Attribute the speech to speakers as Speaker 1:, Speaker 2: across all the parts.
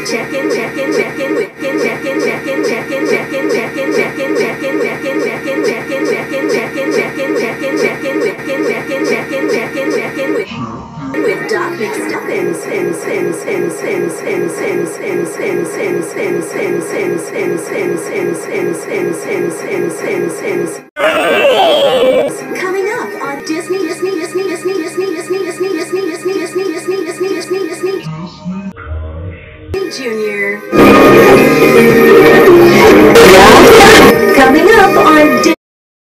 Speaker 1: with Doc McStuffins. Coming up on Disney Junior. Coming up on Disney.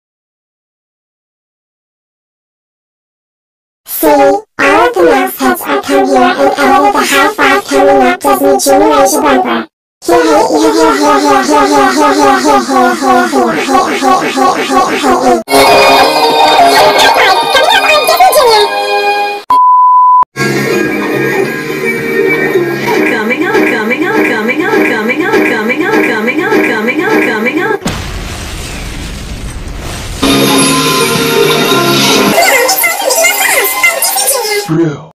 Speaker 2: See, all of the mascots are come here and added the high five coming up Disney Junior Asia bumper.
Speaker 3: Real.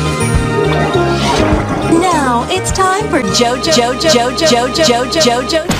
Speaker 1: Now it's time for JoJo.